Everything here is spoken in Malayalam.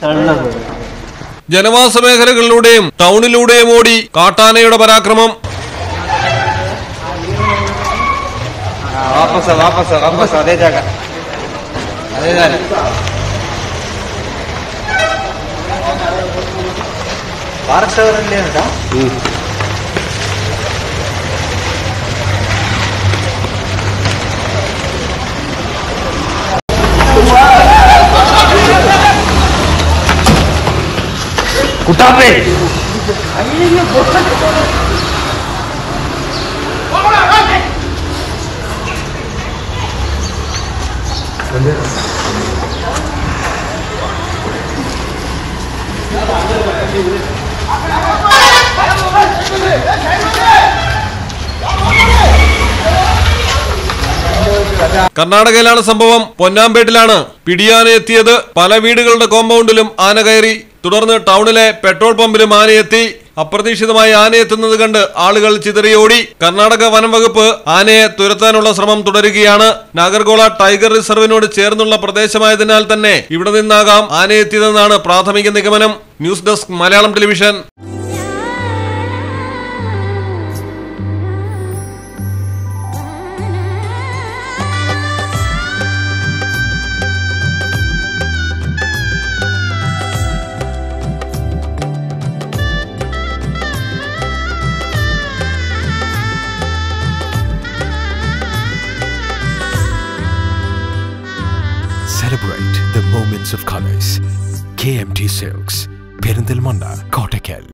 ജനവാസ മേഖലകളിലൂടെയും ടൗണിലൂടെയും ഓടി കാട്ടാനയുടെ പരാക്രമം. കുട്ടാപ്പേ കർണാടകയിലാണ് സംഭവം. പൊന്നാമ്പേട്ടിലാണ് പിടിയാന എത്തിയത്. പല വീടുകളുടെ കോമ്പൗണ്ടിലും ആന കയറി. തുടർന്ന് ടൗണിലെ പെട്രോൾ പമ്പിലും ആനയെത്തി. അപ്രതീക്ഷിതമായി ആനയെത്തുന്നത് കണ്ട് ആളുകൾ ചിതറിയോടി. കർണാടക വനം വകുപ്പ് ആനയെ തുരത്താനുള്ള ശ്രമം തുടരുകയാണ്. നാഗർകോള ടൈഗർ റിസർവിനോട് ചേർന്നുള്ള പ്രദേശമായതിനാൽ തന്നെ ഇവിടെ നിന്നാകാം ആനയെത്തിയതെന്നാണ് പ്രാഥമിക നിഗമനം. News desk Malayalam television. Celebrate the moments of colors. KMT Silks, Perindalmanda, Kottakkal.